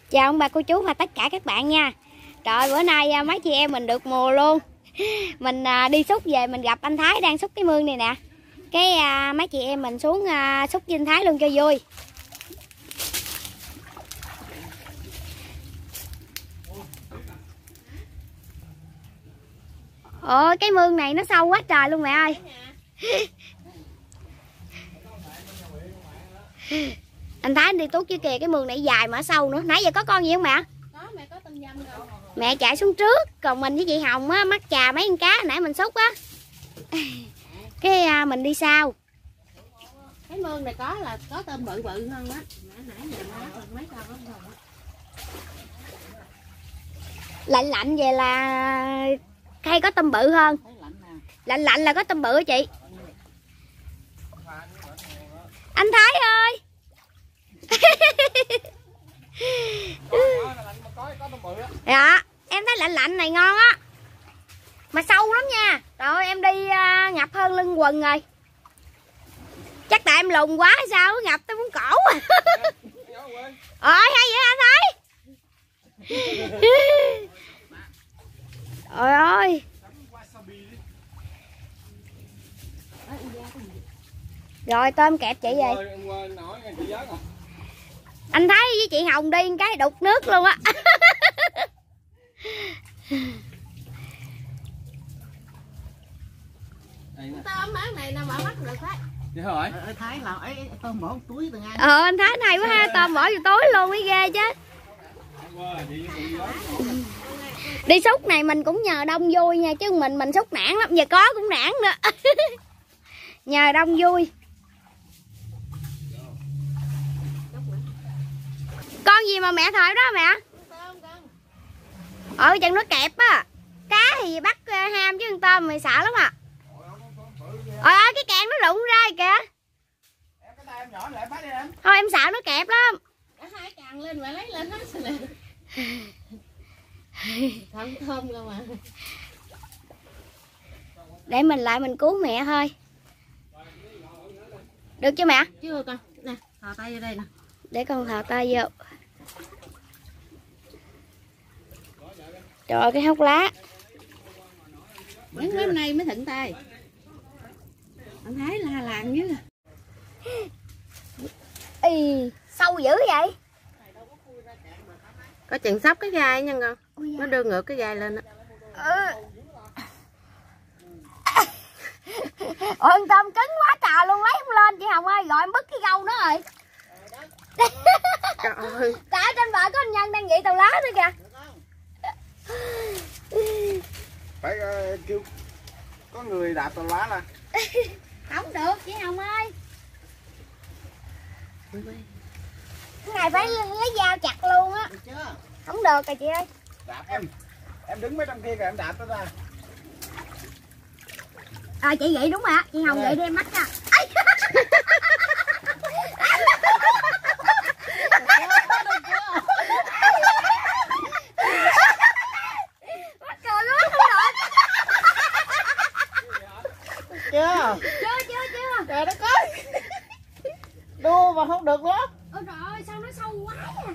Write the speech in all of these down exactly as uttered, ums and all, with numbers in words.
Chào ông bà cô chú và tất cả các bạn nha. Trời, bữa nay mấy chị em mình được mùa luôn. Mình đi xúc về mình gặp anh Thái đang xúc cái mương này nè. Cái à, mấy chị em mình xuống à, xúc với anh Thái luôn cho vui. Ôi cái mương này nó sâu quá trời luôn mẹ ơi. Anh Thái đi tuốt dưới kìa, cái mương này dài mà sâu nữa. Nãy giờ có con gì không mẹ? Có, mẹ có tinh dâm rồi. Mẹ chạy xuống trước, còn mình với chị Hồng á mắc chà mấy con cá nãy mình xúc á. Cái à, mình đi sau. Cái mương này có là có tôm bự bự hơn á. Nãy giờ nó mấy con không rồi. Lạnh lạnh vậy là hay có tôm bự hơn. Lạnh lạnh là có tôm bự hả chị? Anh Thái ơi. Dạ, em thấy lạnh lạnh này ngon á. Mà sâu lắm nha. Rồi em đi uh, ngập hơn lưng quần rồi. Chắc tại em lùn quá hay sao, ngập tới muốn cổ. Ơi hay vậy anh Thái. Trời ơi. Rồi tôm kẹp chị vậy. Anh Thái với chị Hồng đi cái đục nước luôn á. Tôm bán này nào mà bắt được Thái. Dạ rồi. Ờ, Thái là ấy tôm bỏ túi từng ăn. Ờ anh Thái này quá ha, tôm bỏ vô túi luôn mới ghê chứ. Đi xúc này mình cũng nhờ đông vui nha, chứ mình mình xúc nản lắm, giờ có cũng nản nữa. Nhờ đông vui. Con gì mà mẹ thời đó mẹ? Ờ chẳng nó kẹp á. Cá thì bắt ham chứ con tôm mày sợ lắm à. Trời ơi cái càng nó rụng ra kìa. Thôi em sợ nó kẹp lắm. Hai càng lên mà lấy lên hết nè. Không thơm đâu mà. Để mình lại mình cứu mẹ thôi. Được chưa mẹ? Chưa con. Nè, thò tay vô đây nè. Để con thò tay vô. Trời ơi cái hốc lá. Đến hôm nay mới thịnh tay. Anh Thái la làng dữ. Ì, sâu dữ vậy? Có chừng sóc cái gai nha con. Nó đưa ngược cái gai lên á. Ừ. Ôi con tôm cứng quá trời luôn, lấy không lên chị Hồng ơi, gọi em bứt cái gâu nó rồi. Trời ơi. Tại trên bờ có anh Nhân đang vậy tàu lá nữa kìa. Phải uh, kêu có người đạp tàu lá nè. Không được chị Hồng ơi. Cái này phải lấy dao chặt luôn á. Không được rồi chị ơi. Đạp em. Em đứng mấy trong kia kìa, em đạp nó ra. À chị vậy đúng rồi á, chị Hồng vậy đi em mắc ra. Mắc cười quá không được. Chưa? Chưa chưa chưa. Trời đất ơi. Đua mà không được nữa. Ôi trời ơi sao nó sâu quá à.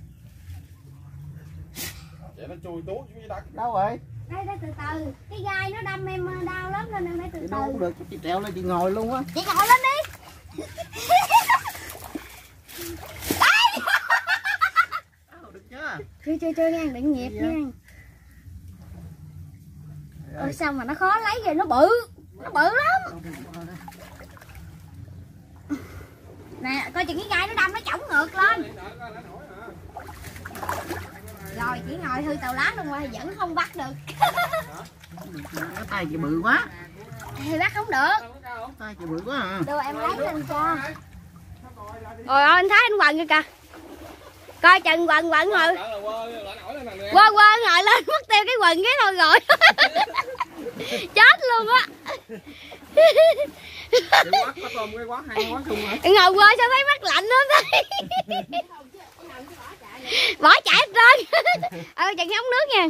Vậy nó chui tuốt dưới đất. Đâu rồi? Đây đây từ từ. Cái gai nó đâm em đau lắm nên em phải từ Chị từ. không được, chị trèo lên chị ngồi luôn á. Chị ngồi lên đi. Được chưa? Chưa chưa chưa nha, đừng nhịp nha. Ôi sao mà nó khó lấy rồi, nó bự. Nó bự lắm. Nè, coi chừng cái gai nó đâm nó chổng ngược lên. Rồi chỉ ngồi hư tàu lá luôn rồi vẫn không bắt được. Cái tay chị bự quá. Thì bắt không được. Tay chị bự quá à. Đưa em lấy lên cho. Rồi ơi anh Thái anh quần kìa kìa. Coi chừng quần quần rồi. Quơ quơ ngồi lên mất tiêu cái quần cái thôi rồi. Chết luôn á. Ngồi quơ sao thấy mắt lạnh nữa thấy. Bỏ chạy hết trơn. Ơi chừng cái ống nước nha.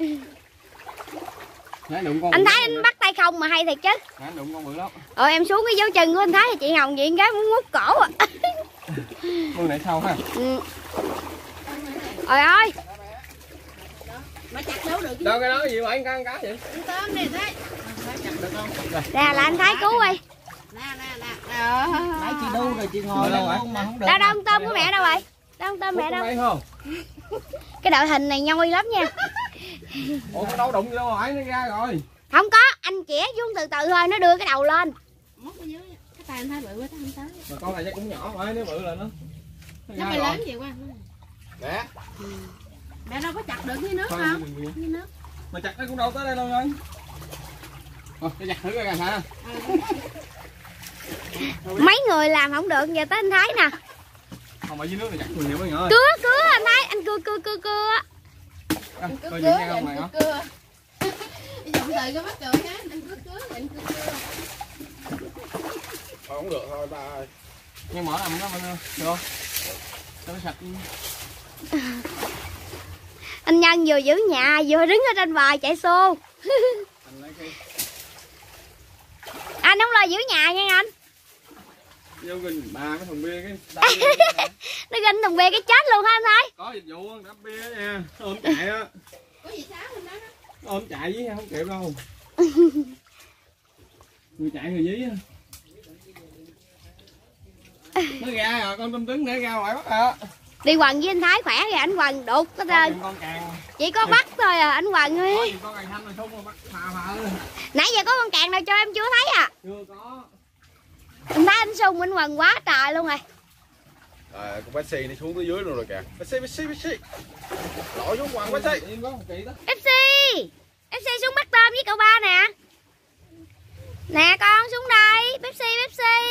Anh Thái anh bắt tay không mà hay thiệt chứ. Ờ em xuống cái dấu chân của anh Thái thì chị Hồng vậy cái muốn ngút cổ à. Mương này sâu ha. Ừ. Trời ơi. Mà chặt đâu được. Đâu cái đó gì mà anh cá cá vậy? Tôm này thấy. Chặt được không? Nè là anh Thái cứu đi. Nè nè nè. Nãy chị đu rồi chị ngồi đâu luôn mà không được. Đâu đâu con tôm của mẹ đâu rồi? Đâu con tôm mẹ đâu? Không? Cái đội hình này nhoi lắm nha. Ủa có đâu đụng vô đâu phải nó ra rồi. Không có, anh chẻ xuống từ từ thôi, nó đưa cái đầu lên. Móc ở dưới. Cái tay anh Thái bự quá không tới. Mà con này chắc cũng nhỏ phải, nếu bự là nó. Nó phải lớn vậy quá. Nè. Mẹ đâu có chặt được với nước không? Với nước. Mà chặt nó cũng đâu tới đây đâu rồi. Ờ, cái chặt thử coi coi hả? Mấy người làm không được, giờ tới anh Thái nè. Không phải dưới nước này chặt người nhiều quá nhỏ ơi. Cưa cưa anh Thái, anh cưa cưa cưa cưa. À, coi gì nghe không này hả? Giọng thời cái bắt trời cái anh cưa cưa anh cưa cưa. Thôi không được thôi ba ơi. Nhưng mở làm nó mình được không? Cho nó sạch. Anh Nhân vừa giữ nhà vừa đứng ở trên bờ chạy xô. Anh không lo giữ nhà nha anh. Vô gìn ba cái thùng bia cái Nó ginh thùng bia cái chết luôn hả anh Thái? có dịch vụ đắp bia nha, nó ôm chạy á. Có gì sao mình đó? Nó ôm chạy với không kịp đâu. Người chạy người dí á. Nó ra rồi, con tôm trứng để ra ngoài bắt rồi. Đi quần với anh Thái khỏe rồi anh quần đục hết trơn. Con càng Chỉ có bắt thôi à anh quần ơi. có gì con càng xanh rồi không bắt phà phà. Nãy giờ có con càng nào cho em chưa thấy à? Chưa có. Anh Thái anh sung anh quần quá trời luôn rồi. À, con Betsy nó xuống tới dưới luôn rồi kìa. Betsy, Betsy, Betsy. Lội xuống quần Betsy. Yên có một kỳ đó. ép xê, ép xê xuống bắt tôm với cậu ba nè. Nè con xuống đây, Pepsi, Pepsi.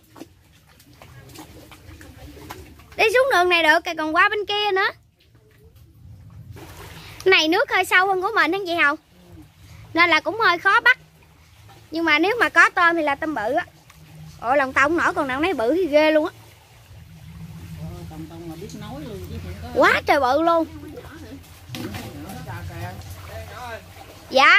Đi xuống đường này được, còn qua bên kia nữa. Cái này nước hơi sâu hơn của mình hay gì không? Nên là cũng hơi khó bắt. Nhưng mà nếu mà có tôm thì là tôm bự á. Ôi lòng tông nổi còn nào nấy bự thì ghê luôn á. Tông tông là biết nói luôn chứ không có. Quá trời bự luôn. Dạ.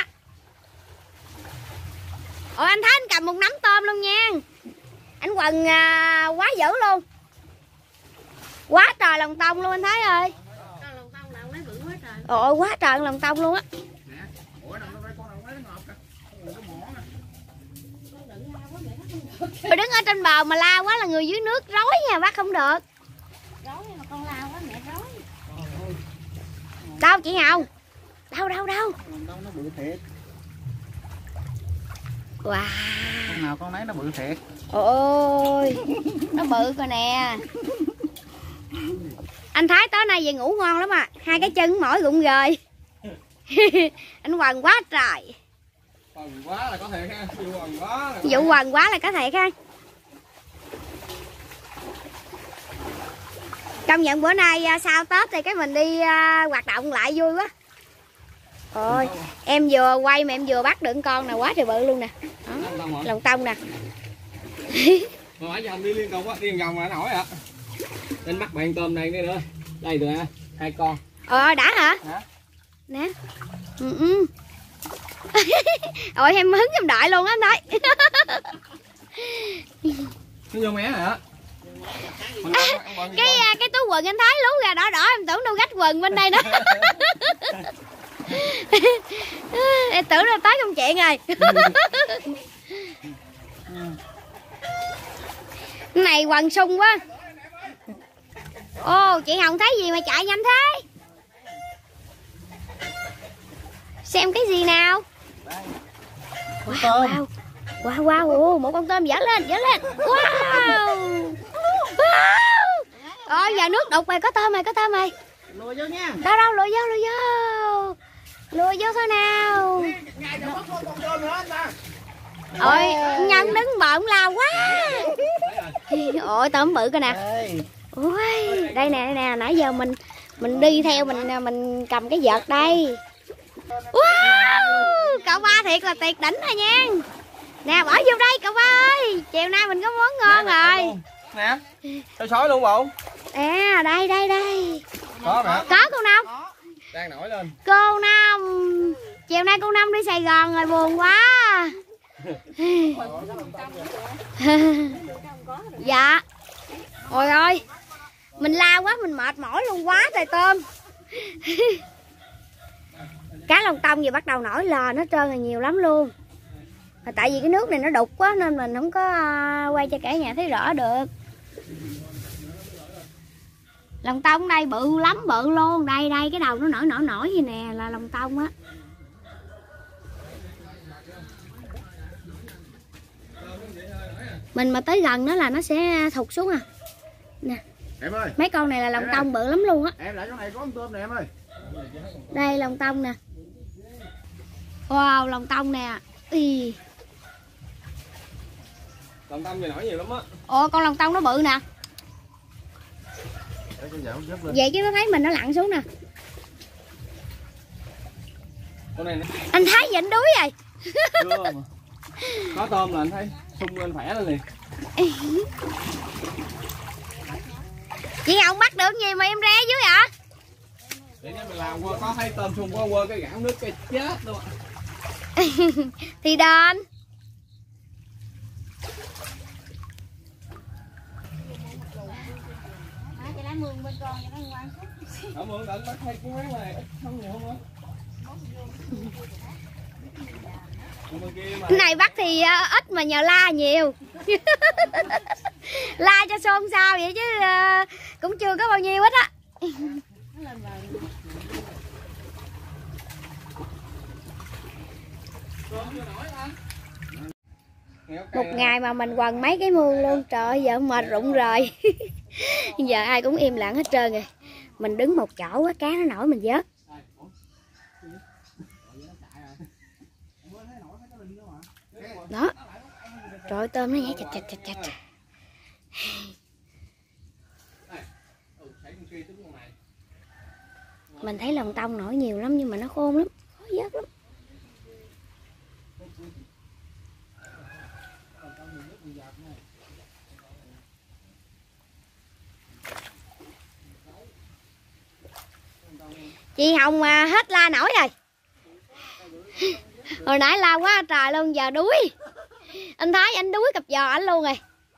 Ôi anh thấy anh cầm một nắm tôm luôn nha. Anh quần à, quá dữ luôn. Quá trời lòng tông luôn anh thấy ơi. Lòng tông nào lấy bự quá trời. Ôi quá trời lòng tông luôn á. Rồi đứng ở trên bờ mà la quá là người dưới nước rối nha, bắt không được. Rối mà con lao quá mẹ rối. Đâu chị Hồng? Đâu đâu đâu? Lòng tông nó bự thiệt. Wow. Con nào con nấy nó bự thiệt. Ôi, nó bự coi nè. Anh Thái tối nay về ngủ ngon lắm à. Hai cái chân mỏi rụng rời. Anh quần quá trời. Quần quá là có thiệt ha. Vụ quần quá là Vụ quần quá là có thiệt ha. Công nhận bữa nay sau Tết thì cái mình đi uh, hoạt động lại vui quá. Ôi, em vừa quay mà em vừa bắt được con nào quá trời bự luôn nè. Đó, lòng tông nè. Mà ở vòng đi liên tục á, đi vòng mà nổi ạ. Đến bắt bạn tôm này nữa. Đây rồi ha, hai con. Ờ đã hả? Hả? Nè. Ừ, ừ. Ôi em hứng em đợi luôn á anh thấy. Nó vô mé hả? À, cái cái túi quần anh Thái lú ra đỏ đỏ em tưởng đâu gách quần bên đây nữa. Em tưởng là tới công chuyện rồi. Này quần sung quá. Ô chị Hồng thấy gì mà chạy nhanh thế? Xem cái gì nào? Wow, wow. Wow, wow, wow. Một con tôm dở lên, dở lên. Wow. Wow. Ôi giờ nước đục rồi, có tôm rồi, có tôm rồi. Lùi vô nha. Đâu đâu, lùi vô, lùi vô. Lùi vô thôi nào. Ôi, Nhân đứng bợm lao quá. Ôi tôm bự coi nè. Ôi, đây nè, đây nè, nãy giờ mình mình đi theo mình mình cầm cái vợt đây. Wow, cậu ba thiệt là tuyệt đỉnh rồi nha. Nè bỏ vô đây cậu ba ơi. Chiều nay mình có món ngon nè, rồi. Nè. Sao sói luôn bộ? À đây đây đây. Có mà. Có cô Năm. Đang nổi lên. Cô Năm. Chiều nay cô Năm đi Sài Gòn rồi buồn quá. Dạ. Ôi ơi. Mình la quá mình mệt mỏi luôn quá trời tôm. Cá lồng tông gì bắt đầu nổi lò nó trơn là nhiều lắm luôn. Mà tại vì cái nước này nó đục quá nên mình không có quay cho cả nhà thấy rõ được. Lồng tông đây bự lắm, bự luôn. Đây đây cái đầu nó nổi nổi nổi gì nè là lồng tông á. Mình mà tới gần nó là nó sẽ thụt xuống à. Nè. Em ơi. Mấy con này là lồng tông bự lắm luôn á. Em lại chỗ này có con tôm nè em ơi. Đây lồng tông nè. Wow, lồng tông nè. Ý. Lồng tông gì nổi nhiều lắm á. Ồ, con lồng tông nó bự nè. Để con dạo dớt lên. Vậy chứ nó thấy mình nó lặn xuống nè. Con này nó... Anh thấy vậy anh đuối rồi. Chưa mà. Có tôm là anh thấy sung lên khỏe lên liền. Chị Hồng bắt được gì mà em re dưới hả? Để nếu mình làm qua có thấy tôm sung qua qua cái gãn nước cái chết luôn. Thì đền. Ở mượn định bắt thấy cái này ít không nhiều không á. Cái này bắt thì uh, ít mà nhờ la nhiều. La cho xôn xao vậy chứ uh, cũng chưa có bao nhiêu hết á. Một ngày mà mình quần mấy cái mương luôn. Trời ơi giờ mệt rụng rồi. Giờ ai cũng im lặng hết trơn rồi. Mình đứng một chỗ á, cá nó nổi mình vớt. Đó. Trời ơi, tôm nó nhảy chạch chạch chạch chạch. Mình thấy lồng tông nổi nhiều lắm nhưng mà nó khôn lắm, khó vớt lắm. Chị Hồng à, hết la nổi rồi. Hồi nãy la quá trời luôn, giờ đuối. Anh Thái anh đuối cặp giò ảnh luôn rồi.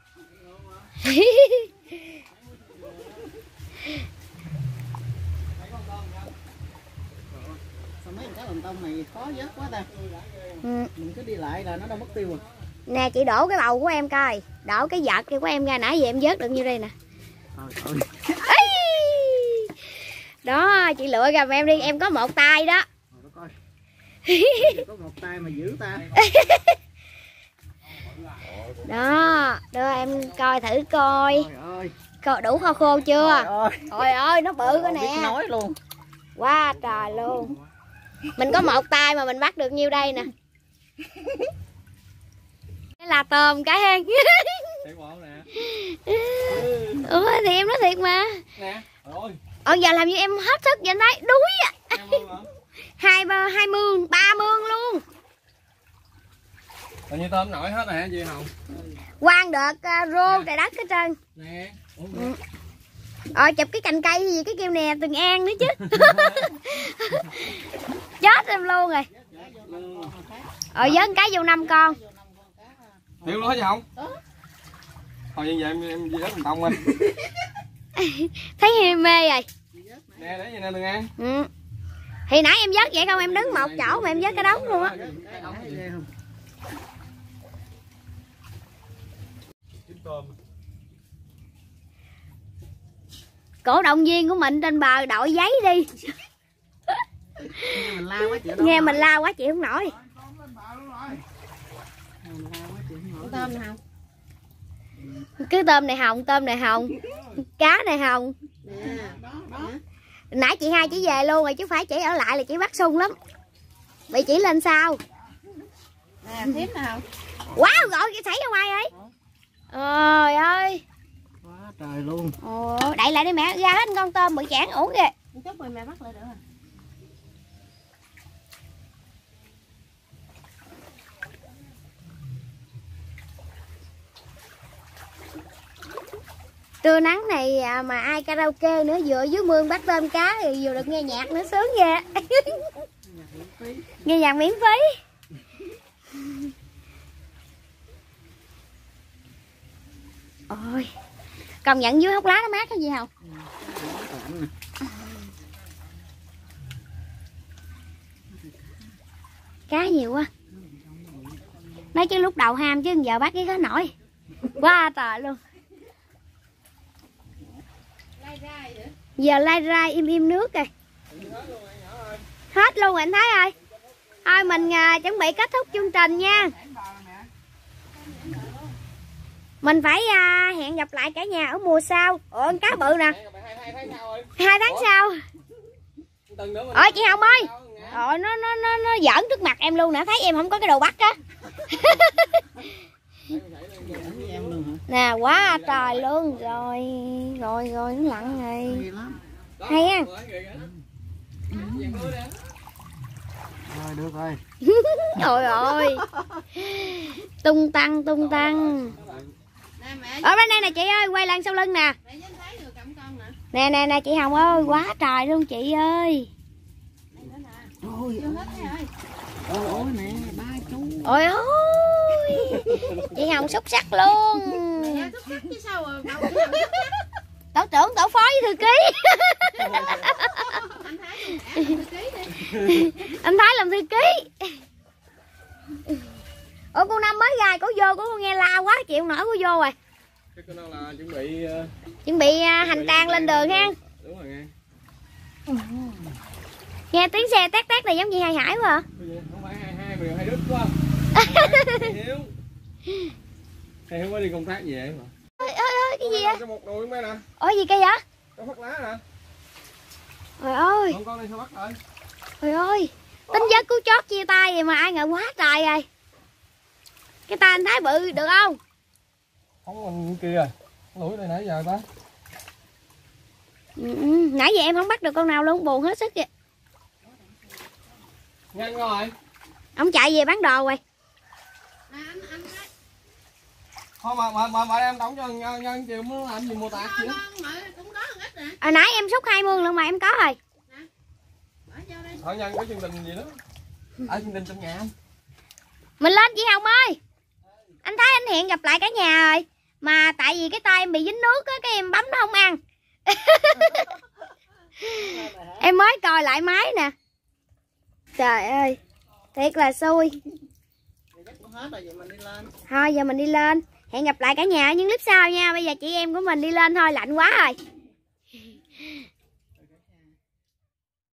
Sao mấy cái lồng tông này khó vớt quá ta. Ừ. Mình cứ đi lại là nó đâu mất tiêu rồi. Nè chị đổ cái bầu của em coi. Đổ cái vợt kia của em ra, nãy giờ em vớt được như đây nè. Ê! Đó chị lựa ra em đi, em có một tay đó. Có một tay mà giữ ta. Đó, đưa em coi thử coi. Ơi. Coi đủ khô khô chưa? Ôi Trời ơi nó bự cái nè. nói luôn. Quá trời luôn. Mình có một tay mà mình bắt được nhiêu đây nè. Cái là tôm cái hen. Ủa thì em nói thiệt mà. Nè. Rồi. Ờ giờ làm như em hết sức vậy anh thấy đuối á. Hai ba hai mương, ba mương luôn. Bao nhiêu tôm nổi hết nè chị Hồng. Quang được uh, rô trời đất hết trơn. Nè. Ừ. Ờ chụp cái cành cây gì cái kêu nè Từng An nữa chứ. Chết em luôn rồi. Ờ vớt cái vô năm con. Thiệt luôn hả chị Hồng? Thôi như vậy em em vớt thành công rồi. Thấy em mê rồi. Nè để gì nè Từng An. Ừ. Thì nãy em vớt vậy không, em đứng một chỗ mà em vớt cái đống luôn á. Cổ động viên của mình trên bờ đội giấy đi. Nghe mình la quá chịu Nghe mình la quá chịu không nổi. Tôm nào? Cứ tôm này hồng, tôm này hồng, cá này hồng. Nãy chị hai chỉ về luôn rồi chứ phải chỉ ở lại là chỉ bắt sung lắm. Bị chỉ lên sao? Nè, thím nào? Wow, gọi cái xảy ra ngoài ấy. Trời ơi. Quá trời luôn. Ồ, đậy lại đi mẹ, ra hết con tôm bự chản uổng kìa. Chút rồi mẹ bắt lại được rồi. Trưa nắng này mà ai karaoke nữa, vừa dưới mương bắt tôm cá thì vừa được nghe nhạc nữa sướng ghê. Nghe nhạc miễn phí. Ôi, công nhận dưới hốc lá nó mát cái gì không? nhiều quá. Nói chứ lúc đầu ham chứ giờ bắt cái khó nổi. Quá trời luôn. Giờ lai ra im im nước rồi. Hết luôn rồi anh Thái ơi. Thôi mình à, chuẩn bị kết thúc chương trình nha. Mình phải à, hẹn gặp lại cả nhà ở mùa sau. Ủa con cá bự nè. Hai tháng sau. Ôi chị Hồng ơi. Rồi nó nó nó nó giỡn trước mặt em luôn nè, thấy em không có cái đồ bắt á. Nè quá trời luôn rồi. Rồi rồi nó lặn rồi. Hay á. Rồi được rồi. Trời ơi. Tung tăng tung tăng. Ở bên đây nè chị ơi, quay lại sau lưng nè. Nè nè nè chị Hồng ơi, quá trời luôn chị ơi. Ôi ôi nè, ba chú. Ôi ôi. Chị Hồng xúc sắc luôn. Tổ trưởng, tổ phó với thư ký. Anh Thái làm thư ký. Ủa cô Năm mới ra, cô vô cô nghe la quá chịu nổi, cô vô rồi. Cái cô Năm là chuẩn bị uh, chuẩn bị uh, hành trang lên đường ha. Đúng rồi nghe. Nghe tiếng xe tét tét này giống như Hai Hải quá à? Không phải hai hai mà hai đứt quá. Hiếu. Thầy Hiếu mới đi công tác về mà. Ơi ơi ơi cái gì vậy? Cái một đùi mấy nè. Ôi gì cây vậy? Cái phát lá nè. Trời ơi. Con con đi sao bắt rồi? Trời ơi. Tính giấc cứu chót chia tay vậy mà ai ngờ quá trời rồi. Cái tay anh Thái bự được không? Không còn kia rồi. Lũi đây nãy giờ ta. Ừ, nãy giờ em không bắt được con nào luôn, buồn hết sức kìa. Nhanh rồi. Ông chạy về bán đồ rồi. Thôi mà mà mà, mà em đóng cho nhân, nhân chiều muốn làm gì mua tạc chứ. Hồi nãy em xúc hai mươi lần mà em có rồi. Thôi nhân có chương trình gì đó. Ở chương trình trong nhà không? Mình lên chị Hồng ơi. Anh thấy anh hẹn gặp lại cả nhà rồi. Mà tại vì cái tay em bị dính nước á, cái em bấm nó không ăn. Em mới coi lại máy nè. Trời ơi. Thiệt là xui. Thôi giờ mình đi lên. Hẹn gặp lại cả nhà ở những clip sau nha. Bây giờ chị em của mình đi lên thôi, lạnh quá rồi.